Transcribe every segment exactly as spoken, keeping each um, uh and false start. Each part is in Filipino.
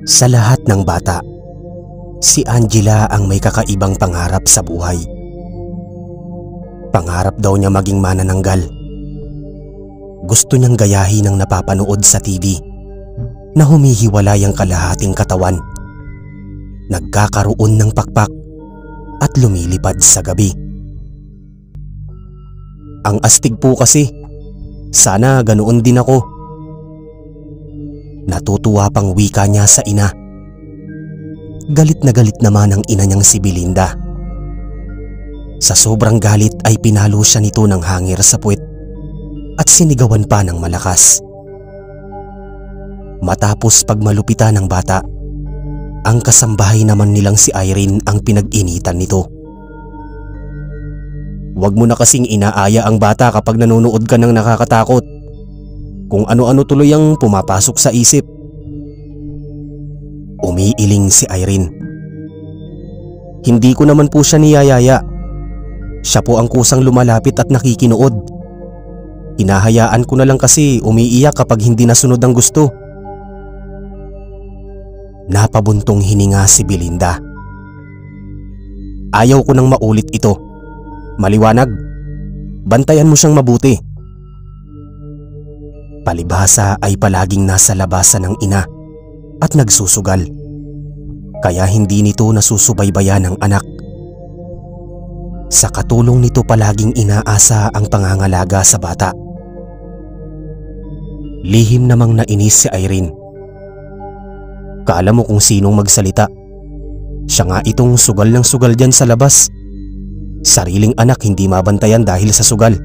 Sa lahat ng bata, si Angela ang may kakaibang pangarap sa buhay. Pangarap daw niya maging manananggal. Gusto niyang gayahin ang napapanood sa T V na humihiwalay ang kalahating katawan, nagkakaroon ng pakpak at lumilipad sa gabi. Ang astig po kasi, sana ganoon din ako. Natutuwa pang wika niya sa ina. Galit na galit naman ang ina niyang si Belinda. Sa sobrang galit ay pinalo siya nito ng hangir sa puwet at sinigawan pa ng malakas. Matapos pagmalupitan ng bata, ang kasambahay naman nilang si Irene ang pinag-initan nito. Huwag mo na kasing inaaya ang bata kapag nanonood ka ng nakakatakot. Kung ano-ano tuloy ang pumapasok sa isip. Umiiling si Irene. Hindi ko naman po siya niyayaya. Siya po ang kusang lumalapit at nakikinood. Hinahayaan ko na lang kasi umiiyak kapag hindi nasunod ang gusto. Napabuntong hininga si Belinda. Ayaw ko nang maulit ito. Maliwanag. Bantayan mo siyang mabuti. Palibhasa ay palaging nasa labasan ng ina at nagsusugal, kaya hindi nito nasusubaybayan ng anak. Sa katulong nito palaging inaasa ang pangangalaga sa bata. Lihim namang nainis si Irene. Kala mo kung sinong magsalita. Siya nga itong sugal ng sugal dyan sa labas. Sariling anak hindi mabantayan dahil sa sugal.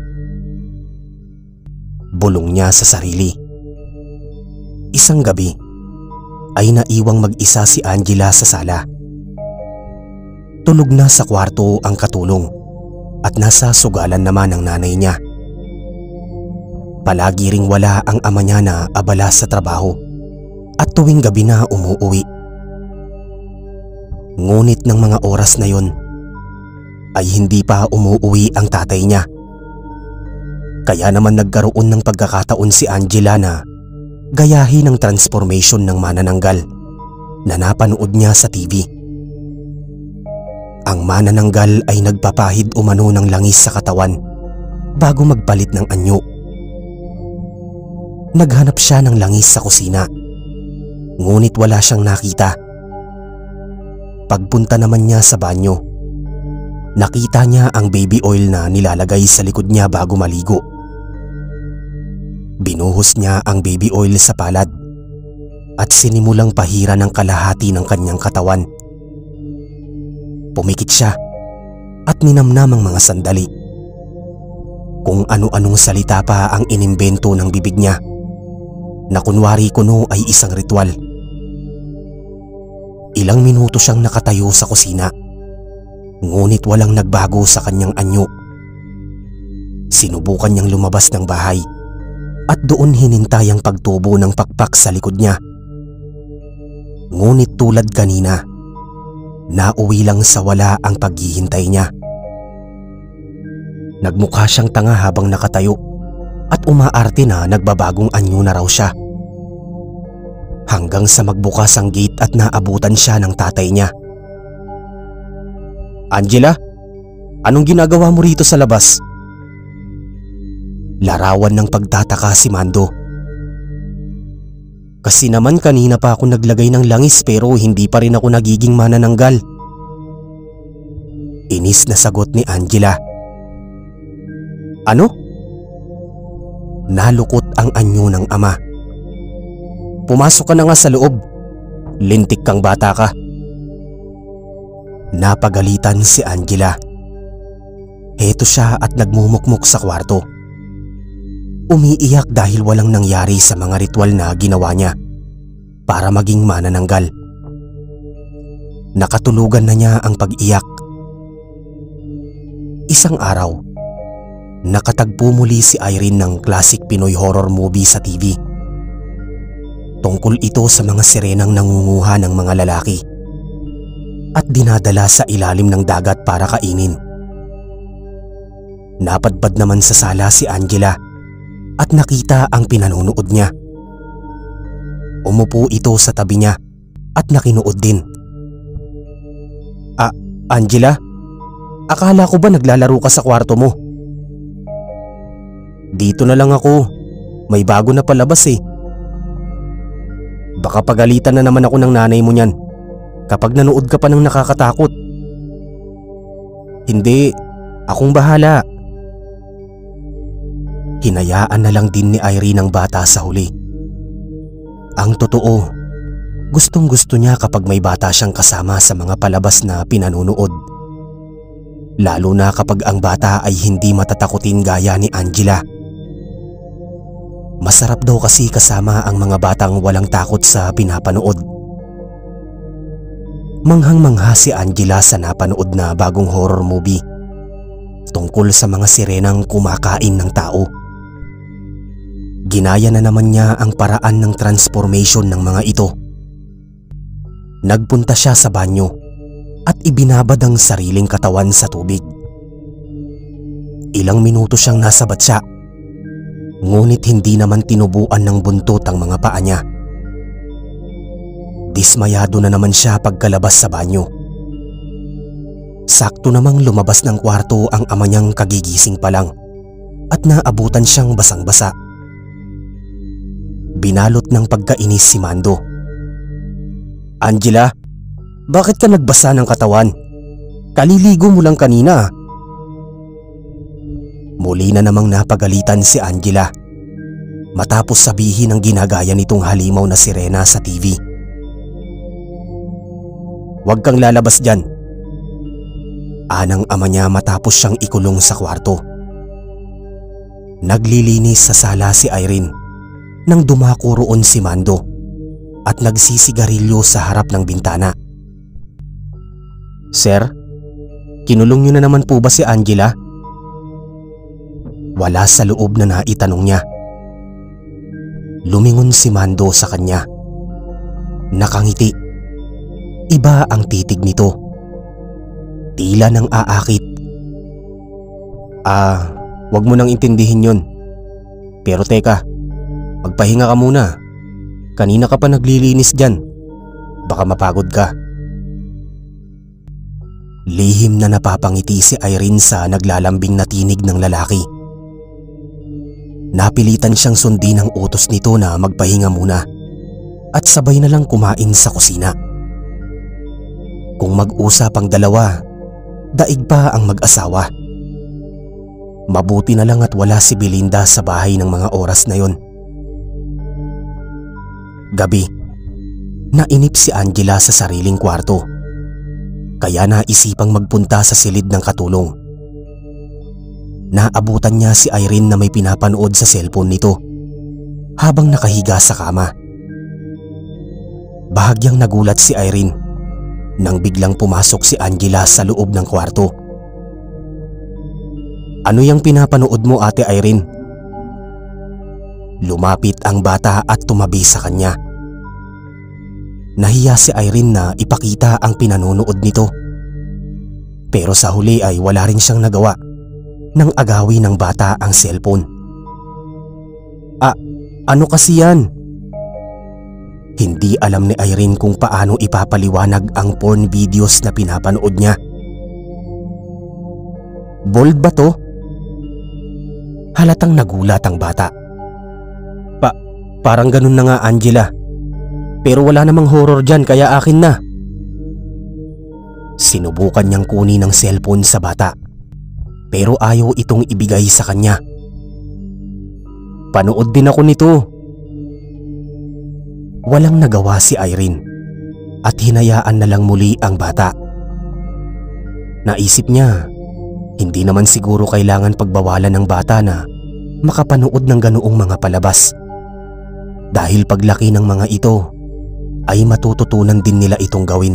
Bulong niya sa sarili. Isang gabi ay naiwang mag-isa si Angela sa sala. Tulog na sa kwarto ang katulong at nasa sugalan naman ang nanay niya. Palagi ring wala ang ama niya na abala sa trabaho at tuwing gabi na umuuwi. Ngunit ng mga oras na yon ay hindi pa umuuwi ang tatay niya. Kaya naman nagkaroon ng pagkakataon si Angela na gayahin ang transformation ng manananggal na napanood niya sa T V. Ang manananggal ay nagpapahid umano ng langis sa katawan bago magpalit ng anyo. Naghanap siya ng langis sa kusina, ngunit wala siyang nakita. Pagpunta naman niya sa banyo, nakita niya ang baby oil na nilalagay sa likod niya bago maligo. Binuhos niya ang baby oil sa palad at sinimulang pahira ng kalahati ng kanyang katawan. Pumikit siya at ninamnam ang mga sandali. Kung ano-anong salita pa ang inimbento ng bibig niya na kunwari kuno ay isang ritual. Ilang minuto siyang nakatayo sa kusina, ngunit walang nagbago sa kanyang anyo. Sinubukan niyang lumabas ng bahay at doon hinintay ang pagtubo ng pakpak sa likod niya. Ngunit tulad kanina, nauwi lang sa wala ang paghihintay niya. Nagmukha siyang tanga habang nakatayo at umaarte na nagbabagong anyo na raw siya. Hanggang sa magbukas ang gate at naabutan siya ng tatay niya. Angela, anong ginagawa mo rito sa labas? Larawan ng pagtataka si Mando. Kasi naman kanina pa ako naglagay ng langis pero hindi pa rin ako nagiging manananggal. Inis na sagot ni Angela. Ano? Nalukot ang anyo ng ama. Pumasok ka na nga sa loob. Lintik kang bata ka. Napagalitan si Angela. Heto siya at nagmumukmuk sa kwarto. Umiiyak dahil walang nangyari sa mga ritual na ginawa niya para maging manananggal. Nakatulugan na niya ang pag-iyak. Isang araw, nakatagpo muli si Irene ng classic Pinoy horror movie sa T V. Tungkol ito sa mga sirenang nangunguha ng mga lalaki at dinadala sa ilalim ng dagat para kainin. Napadpad naman sa sala si Angela at nakita ang pinanonood niya. Umupo ito sa tabi niya at nakinuod din. Ah, Angela? Akala ko ba naglalaro ka sa kwarto mo? Dito na lang ako. May bago na palabas eh. Baka pagalitan na naman ako ng nanay mo niyan kapag nanood ka pa ng nakakatakot. Hindi, akong bahala. Hinayaan na lang din ni Irene ang bata sa huli. Ang totoo, gustong gusto niya kapag may bata siyang kasama sa mga palabas na pinanunood. Lalo na kapag ang bata ay hindi matatakutin gaya ni Angela. Masarap daw kasi kasama ang mga batang walang takot sa pinapanood. Manghang-mangha si Angela sa napanood na bagong horror movie tungkol sa mga sirenang kumakain ng tao. Ginaya na naman niya ang paraan ng transformation ng mga ito. Nagpunta siya sa banyo at ibinabad ang sariling katawan sa tubig. Ilang minuto siyang nasa batya, ngunit hindi naman tinubuan ng buntot ang mga paa niya. Dismayado na naman siya pagkalabas sa banyo. Sakto namang lumabas ng kwarto ang ama niyang kagigising pa lang at naabutan siyang basang-basa. Binalot ng pagkainis si Mando. Angela, bakit ka nagbasa ng katawan? Kaliligo mo lang kanina. Muli na namang napagalitan si Angela matapos sabihin ang ginagaya nitong halimaw na sirena sa T V. Huwag kang lalabas dyan. Anang ama niya matapos siyang ikulong sa kwarto. Naglilinis sa sala si Irene nang dumako roon si Mando at nagsisigarilyo sa harap ng bintana. Sir, kinulong niyo na naman po ba si Angela? Wala sa loob na naitanong niya. Lumingon si Mando sa kanya. Nakangiti. Iba ang titig nito. Tila nang aakit. Ah, wag mo nang intindihin yon. Pero teka, magpahinga ka muna. Kanina ka pa naglilinis dyan. Baka mapagod ka. Lihim na napapangiti si Irene sa naglalambing na tinig ng lalaki. Napilitan siyang sundin ang utos nito na magpahinga muna at sabay na lang kumain sa kusina. Kung mag-usap ang dalawa, daig pa ang mag-asawa. Mabuti na lang at wala si Belinda sa bahay ng mga oras na yon. Gabi, nainip si Angela sa sariling kwarto, kaya naisipang magpunta sa silid ng katulong. Naabutan niya si Irene na may pinapanood sa cellphone nito habang nakahiga sa kama. Bahagyang nagulat si Irene nang biglang pumasok si Angela sa loob ng kwarto. Ano yung pinapanood mo, Ate Irene? Lumapit ang bata at tumabi sa kanya. Nahiya si Irene na ipakita ang pinanonood nito. Pero sa huli ay wala rin siyang nagawa nang agawi ng bata ang cellphone. Ah, ano kasi yan? Hindi alam ni Irene kung paano ipapaliwanag ang porn videos na pinapanood niya. Bold ba to? Halatang nagulat ang bata. Pa, parang ganun na nga, Angela. Pero wala namang horror dyan kaya akin na. Sinubukan niyang kunin ang cellphone sa bata, pero ayaw itong ibigay sa kanya. Panood din ako nito. Walang nagawa si Irene at hinayaan na lang muli ang bata. Naisip niya, hindi naman siguro kailangan pagbawalan ng bata na makapanood ng ganoong mga palabas. Dahil paglaki ng mga ito ay matututunan din nila itong gawin.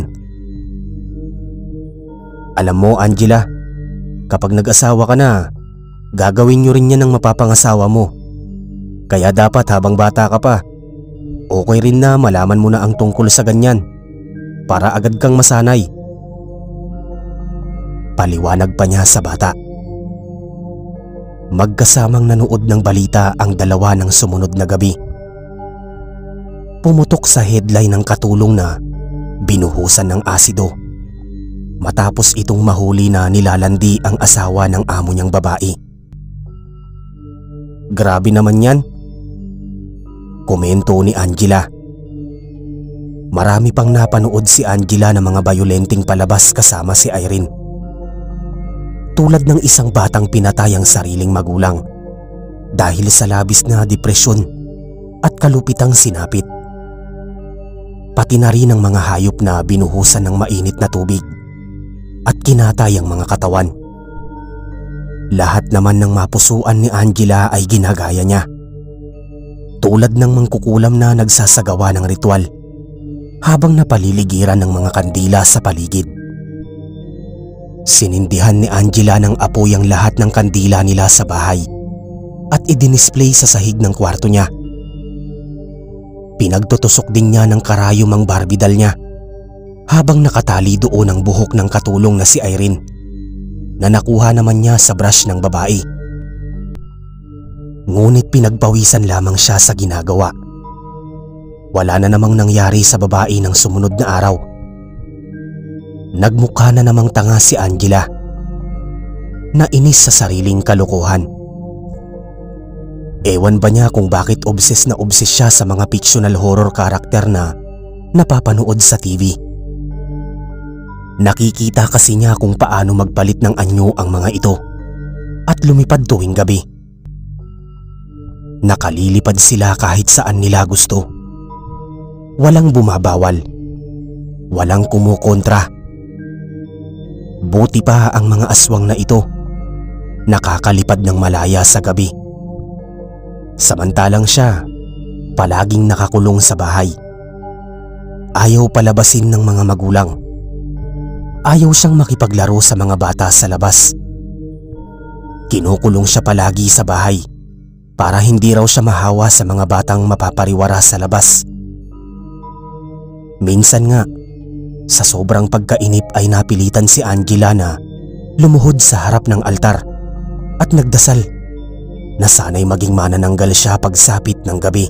Alam mo, Angela, kapag nag-asawa ka na, gagawin nyo rin yan ng mapapangasawa mo. Kaya dapat habang bata ka pa, okay rin na malaman mo na ang tungkol sa ganyan para agad kang masanay. Paliwanag pa niya sa bata. Magkasamang nanood ng balita ang dalawa ng sumunod na gabi. Pumutok sa headline ng katulong na binuhusan ng asido matapos itong mahuli na nilalandi ang asawa ng amo niyang babae. Grabe naman yan, komento ni Angela. Marami pang napanood si Angela ng mga bayolenteng palabas kasama si Irene. Tulad ng isang batang pinatay ang sariling magulang dahil sa labis na depresyon at kalupitang sinapit. Pati na rin ang mga hayop na binuhusan ng mainit na tubig at kinatay ang mga katawan. Lahat naman ng mapusuan ni Angela ay ginagaya niya. Tulad ng mangkukulam na nagsasagawa ng ritual habang napaliligiran ng mga kandila sa paligid. Sinindihan ni Angela ng apoy ang lahat ng kandila nila sa bahay at idinisplay sa sahig ng kwarto niya. Pinagtutusok din niya ng karayom ang Barbie doll niya habang nakatali doon ang buhok ng katulong na si Irene na nakuha naman niya sa brush ng babae. Ngunit pinagpawisan lamang siya sa ginagawa. Wala na namang nangyari sa babae ng sumunod na araw. Nagmukha na namang tanga si Angela. Nainis sa sariling kalokohan. Ewan ba niya kung bakit obses na obses siya sa mga fictional horror character na napapanood sa T V. Nakikita kasi niya kung paano magpalit ng anyo ang mga ito at lumipad tuwing gabi. Nakalilipad sila kahit saan nila gusto. Walang bumabawal. Walang kumukontra. Buti pa ang mga aswang na ito nakakalipad ng malaya sa gabi. Samantalang siya palaging nakakulong sa bahay. Ayaw palabasin ng mga magulang. Ayaw siyang makipaglaro sa mga bata sa labas. Kinukulong siya palagi sa bahay para hindi raw siya mahawa sa mga batang mapapariwara sa labas. Minsan nga, sa sobrang pagkainip ay napilitan si Angela na lumuhod sa harap ng altar at nagdasal na sana'y maging manananggal siya pagsapit ng gabi.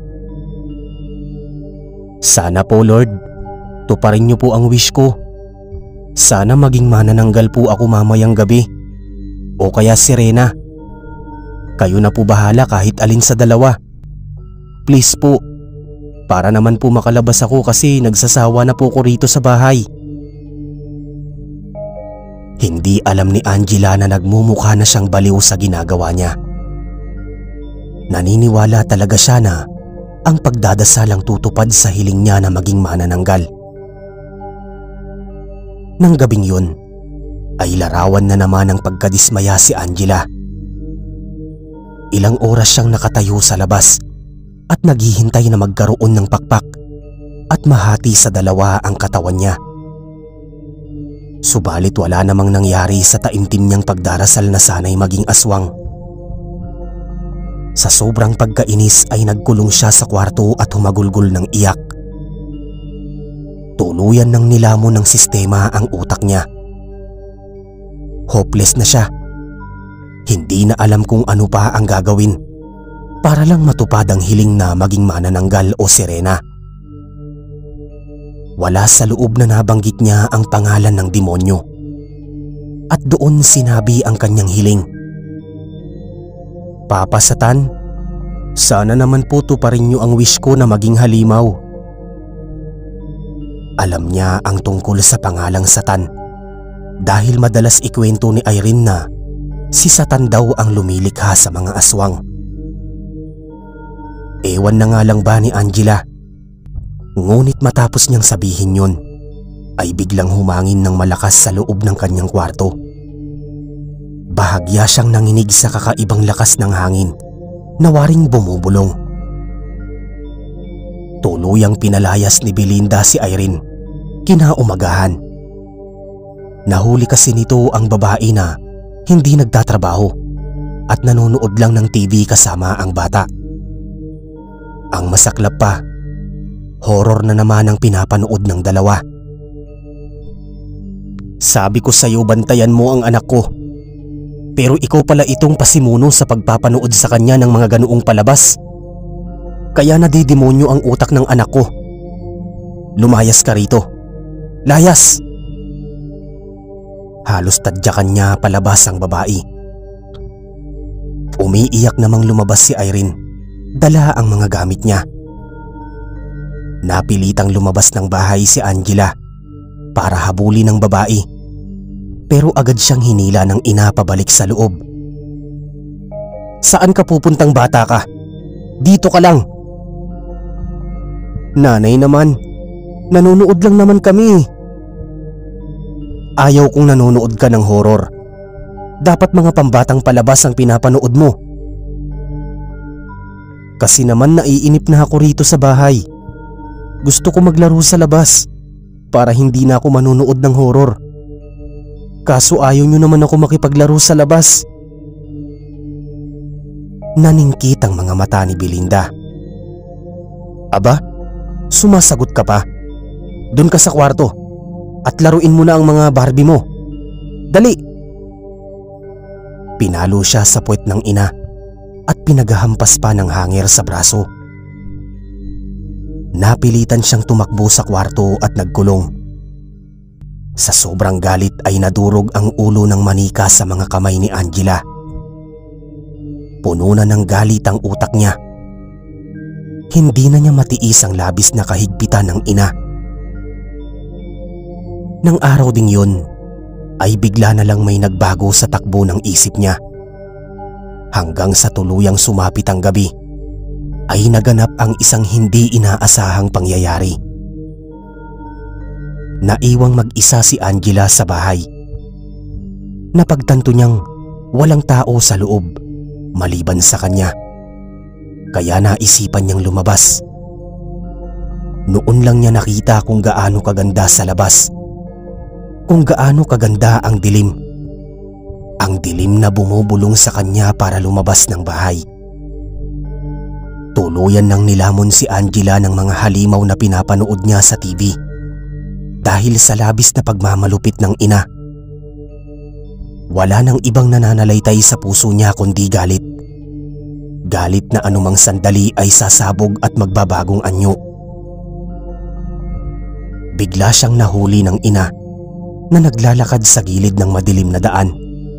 Sana po Lord, tuparin niyo po ang wish ko. Sana maging manananggal po ako mamayang gabi o kaya sirena. Kayo na po bahala kahit alin sa dalawa. Please po, para naman po makalabas ako kasi nagsasawa na po ko rito sa bahay. Hindi alam ni Angela na nagmumukha na siyang baliw sa ginagawa niya. Naniniwala talaga siya na ang pagdadasal ang tutupad sa hiling niya na maging manananggal. Nang gabing yun, ay larawan na naman ng pagkadismaya si Angela. Ilang oras siyang nakatayo sa labas at naghihintay na magkaroon ng pakpak at mahati sa dalawa ang katawan niya. Subalit wala namang nangyari sa taimtim niyang pagdarasal na sana'y maging aswang. Sa sobrang pagkainis ay nagkulong siya sa kwarto at humagulgol ng iyak. Tuluyan ng nilamon ng sistema ang utak niya. Hopeless na siya. Hindi na alam kung ano pa ang gagawin para lang matupad ang hiling na maging manananggal o sirena. Wala sa loob na nabanggit niya ang pangalan ng demonyo at doon sinabi ang kanyang hiling. Papa Satan, sana naman po tuparin niyo ang wish ko na maging halimaw. Alam niya ang tungkol sa pangalang Satan dahil madalas ikwento ni Irene na si Satan daw ang lumilikha sa mga aswang. Ewan na nga lang ba ni Angela, ngunit matapos niyang sabihin yun ay biglang humangin ng malakas sa loob ng kanyang kwarto. Bahagya siyang nanginig sa kakaibang lakas ng hangin na waring bumubulong. Tuluyang pinalayas ni Belinda si Irene kinaumagahan. Nahuli kasi nito ang babae na hindi nagtatrabaho at nanonood lang ng T V kasama ang bata. Ang masaklap pa, horror na naman ang pinapanood ng dalawa. Sabi ko sa'yo bantayan mo ang anak ko, pero ikaw pala itong pasimuno sa pagpapanood sa kanya ng mga ganoong palabas. Kaya nadidemonyo ang utak ng anak ko. Lumayas ka rito Layas! Halos tadyakan niya palabas ang babae. Umiiyak namang lumabas si Irene. Dala ang mga gamit niya. Napilitang lumabas ng bahay si Angela para habulin ng babae. Pero agad siyang hinila ng ina pabalik sa loob. Saan ka pupuntang bata ka? Dito ka lang. Nanay naman, nanonood lang naman kami. Ayaw kong nanonood ka ng horror. Dapat mga pambatang palabas ang pinapanood mo. Kasi naman naiinip na ako rito sa bahay. Gusto ko maglaro sa labas para hindi na ako manonood ng horror. Kaso ayaw nyo naman ako makipaglaro sa labas. Naningkit ang mga mata ni Belinda. Aba, sumasagot ka pa. Doon ka sa kwarto at laruin mo na ang mga Barbie mo. Dali! Pinalo siya sa puwet ng ina at pinaghahampas pa ng hanger sa braso. Napilitan siyang tumakbo sa kwarto at nagkulong. Sa sobrang galit ay nadurog ang ulo ng manika sa mga kamay ni Angela. Puno na ng galit ang utak niya. Hindi na niya matiis ang labis na kahigpitan ng ina. Nang araw ding yun, ay bigla na lang may nagbago sa takbo ng isip niya. Hanggang sa tuluyang sumapit ang gabi, ay naganap ang isang hindi inaasahang pangyayari. Naiwang mag-isa si Angela sa bahay. Napagtanto niyang walang tao sa loob maliban sa kanya. Kaya naisipan niyang lumabas. Noon lang niya nakita kung gaano kaganda sa labas. Kung gaano kaganda ang dilim. Ang dilim na bumubulong sa kanya para lumabas ng bahay. Tuluyan nang nilamon si Angela ng mga halimaw na pinapanood niya sa T V. Dahil sa labis na pagmamalupit ng ina. Wala nang ibang nananalaytay sa puso niya kundi galit. Galit na anumang sandali ay sasabog at magbabagong anyo. Bigla siyang nahuli ng ina na naglalakad sa gilid ng madilim na daan.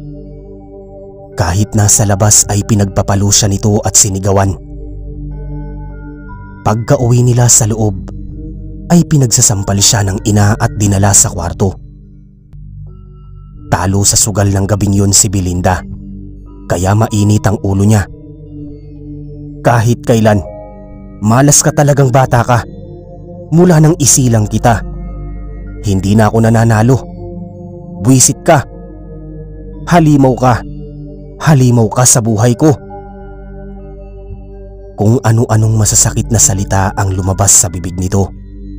Kahit nasa labas ay pinagpapalo siya nito at sinigawan. Pagka-uwi nila sa loob, ay pinagsasampal siya ng ina at dinala sa kwarto. Talo sa sugal ng gabing yun si Belinda, kaya mainit ang ulo niya. Kahit kailan, malas ka talagang bata ka. Mula nang isilang kita, hindi na ako nananalo. Buwisit ka. Halimaw ka. Halimaw ka sa buhay ko. Kung ano-anong masasakit na salita ang lumabas sa bibig nito.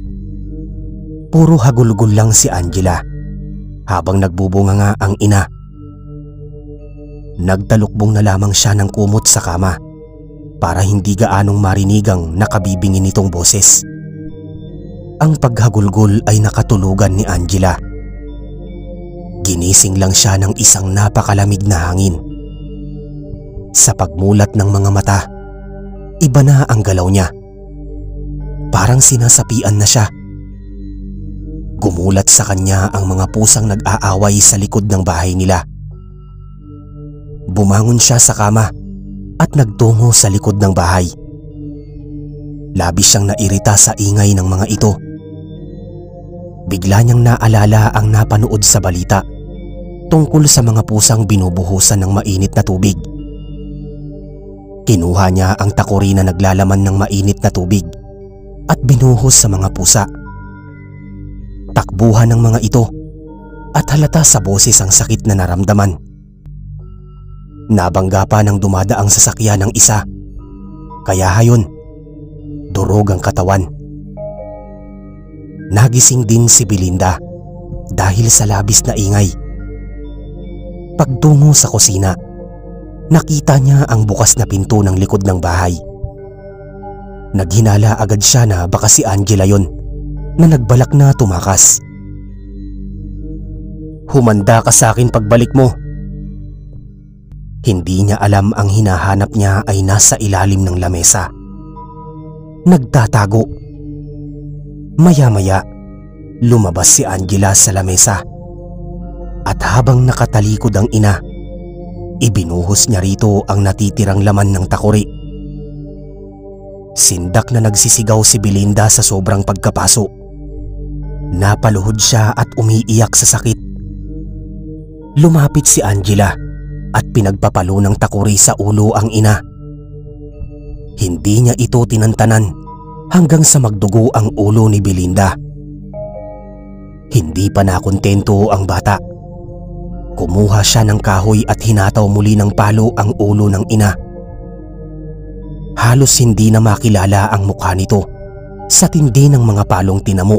Puro hagulgol lang si Angela habang nagbubunga nga ang ina. Nagtalukbong na lamang siya ng kumot sa kama para hindi gaanong marinig ang nakabibingin nitong boses. Ang paghagulgol ay nakatulugan ni Angela. Ginising lang siya ng isang napakalamig na hangin. Sa pagmulat ng mga mata, iba na ang galaw niya. Parang sinasapian na siya. Gumulat sa kanya ang mga pusang nag-aaway sa likod ng bahay nila. Bumangon siya sa kama at nagtungo sa likod ng bahay. Labis siyang nairita sa ingay ng mga ito. Bigla niyang naalala ang napanood sa balita tungkol sa mga pusang binubuhusan ng mainit na tubig. Kinuha niya ang takuri na naglalaman ng mainit na tubig at binuhos sa mga pusa. Takbuhan ng mga ito at halata sa boses ang sakit na naramdaman. Nabangga pa ng dumadaang sasakyan ng isa. Kaya hayon, durog ang katawan. Nagising din si Belinda dahil sa labis na ingay. Pagtungo sa kusina, nakita niya ang bukas na pinto ng likod ng bahay. Naghinala agad siya na baka si Angela yon na nagbalak na tumakas. Humanda ka sa akin pagbalik mo. Hindi niya alam ang hinahanap niya ay nasa ilalim ng lamesa. Nagtatago. Maya-maya Lumabas si Angela sa lamesa at habang nakatalikod ang ina, ibinuhos niya rito ang natitirang laman ng takuri. Sindak na nagsisigaw si Belinda sa sobrang pagkapaso. Napaluhod siya at umiiyak sa sakit. Lumapit si Angela at pinagpapalo ng takuri sa ulo ang ina. Hindi niya ito tinantanan hanggang sa magdugo ang ulo ni Belinda. Hindi pa nakontento ang bata. Kumuha siya ng kahoy at hinataw muli ng palo ang ulo ng ina. Halos hindi na makilala ang mukha nito sa tindi ng mga palong tinamo.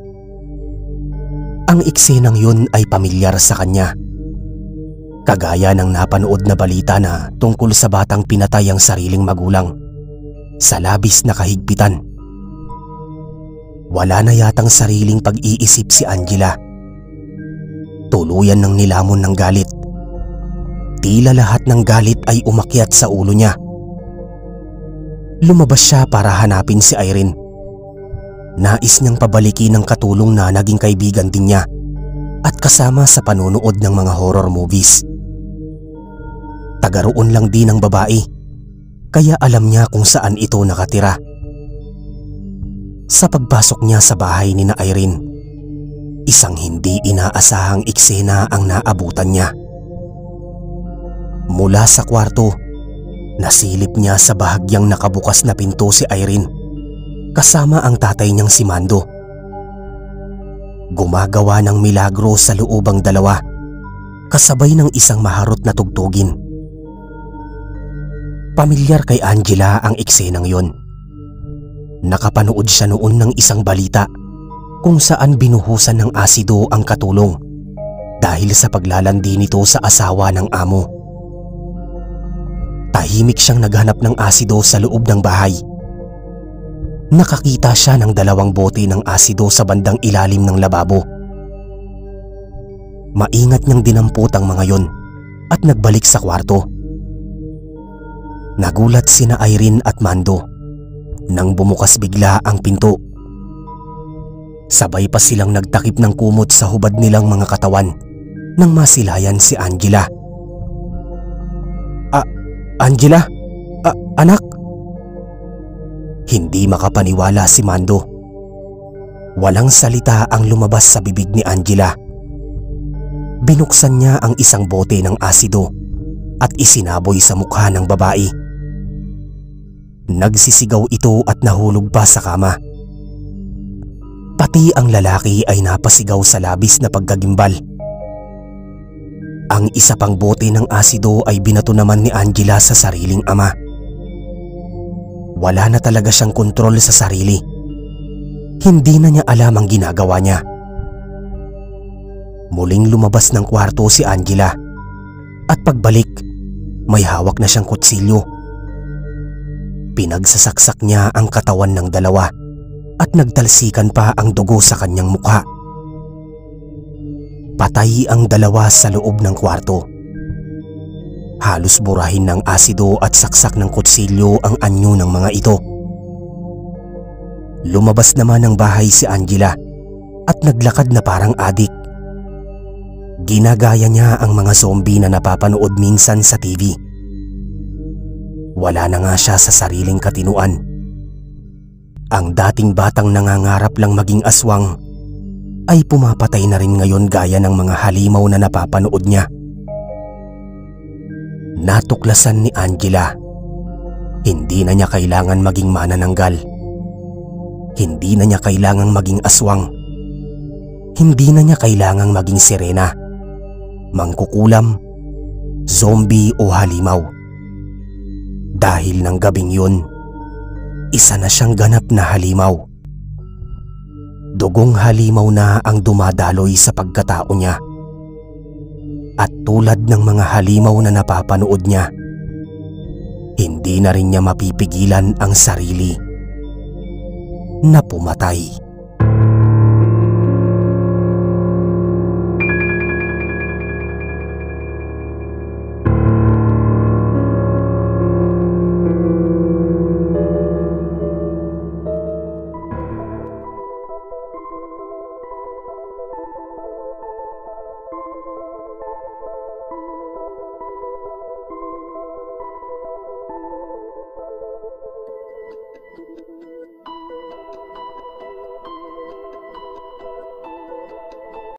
Ang eksenang yun ay pamilyar sa kanya. Kagaya ng napanood na balita na tungkol sa batang pinatay ang sariling magulang sa labis na kahigpitan. Wala na yatang sariling pag-iisip si Angela. Tuluyan ng nilamon ng galit. Tila lahat ng galit ay umakyat sa ulo niya. Lumabas siya para hanapin si Irene. Nais niyang pabalikin ang katulong na naging kaibigan din niya at kasama sa panunood ng mga horror movies. Taga roon lang din ang babae, kaya alam niya kung saan ito nakatira. Sa pagpasok niya sa bahay ni na Irene, isang hindi inaasahang eksena ang naabutan niya. Mula sa kwarto, nasilip niya sa bahagyang nakabukas na pinto si Irene kasama ang tatay niyang si Mando. Gumagawa ng milagro sa loob ang dalawa kasabay ng isang maharot na tugtugin. Pamilyar kay Angela ang eksenang yon. Nakapanood siya noon ng isang balita kung saan binuhusan ng asido ang katulong dahil sa paglalandi nito sa asawa ng amo. Tahimik siyang naghanap ng asido sa loob ng bahay. Nakakita siya ng dalawang bote ng asido sa bandang ilalim ng lababo. Maingat niyang dinampot ang mga yon at nagbalik sa kwarto. Nagulat sina Irene at Mando nang bumukas bigla ang pinto. Sabay pa silang nagtakip ng kumot sa hubad nilang mga katawan nang masilayan si Angela. Ah, Angela? Ah, anak? Hindi makapaniwala si Mando. Walang salita ang lumabas sa bibig ni Angela. Binuksan niya ang isang bote ng asido at isinaboy sa mukha ng babae. Nagsisigaw ito at nahulog pa sa kama. Pati ang lalaki ay napasigaw sa labis na pagkagimbal. Ang isa pang bote ng asido ay binato naman ni Angela sa sariling ama. Wala na talaga siyang kontrol sa sarili. Hindi na niya alam ang ginagawa niya. Muling lumabas ng kwarto si Angela at pagbalik, may hawak na siyang kutsilyo. Pinagsasaksak niya ang katawan ng dalawa at nagtalsikan pa ang dugo sa kanyang mukha. Patay ang dalawa sa loob ng kwarto. Halos burahin ng asido at saksak ng kutsilyo ang anyo ng mga ito. Lumabas naman ng bahay si Angela at naglakad na parang adik. Ginagaya niya ang mga zombie na napapanood minsan sa T V. Wala na nga siya sa sariling katinuan. Ang dating batang nangangarap lang maging aswang ay pumapatay na rin ngayon gaya ng mga halimaw na napapanood niya. Natuklasan ni Angela, hindi na niya kailangan maging manananggal. Hindi na niya kailangang maging aswang. Hindi na niya kailangang maging sirena, mangkukulam, zombie o halimaw. Dahil ng gabing yun, isa na siyang ganap na halimaw. Dugong halimaw na ang dumadaloy sa pagkatao niya. At tulad ng mga halimaw na napapanood niya, hindi na rin niya mapipigilan ang sarili na pumatay.